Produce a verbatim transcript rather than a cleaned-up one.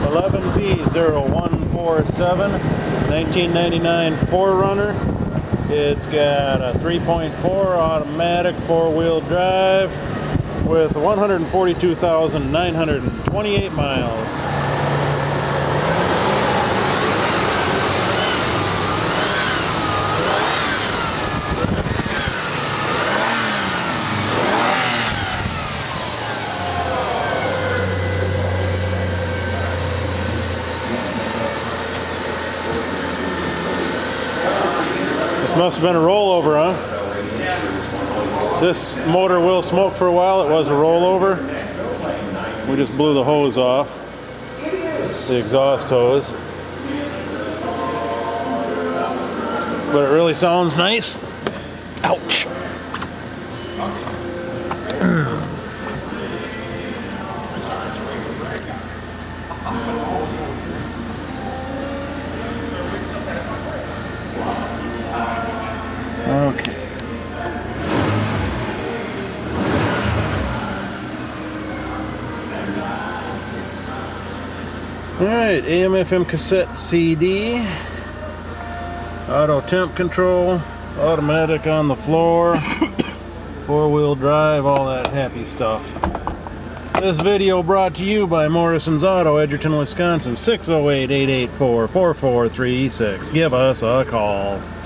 eleven B zero one four seven, nineteen ninety-nine four runner. It's got a three point four automatic four-wheel drive with one hundred forty-two thousand nine hundred twenty-eight miles. This must have been a rollover, huh? This motor will smoke for a while. It was a rollover. We just blew the hose off, the exhaust hose. But it really sounds nice. Ouch. Okay. Alright, A M F M cassette C D, auto temp control, automatic on the floor, four-wheel drive, all that happy stuff. This video brought to you by Morrison's Auto, Edgerton, Wisconsin, six oh eight, eight eight four, four four three six. Give us a call.